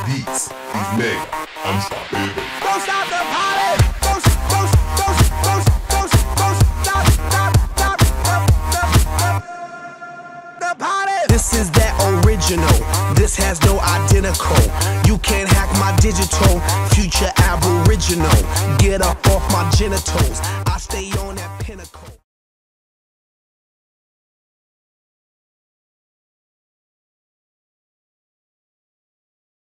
beats, he's mega, unstoppable. Don't stop the party. Don't stop the party. This is that original. This has no identical. You can't hack my digital. Future aboriginal. Get up off my genitals. I stay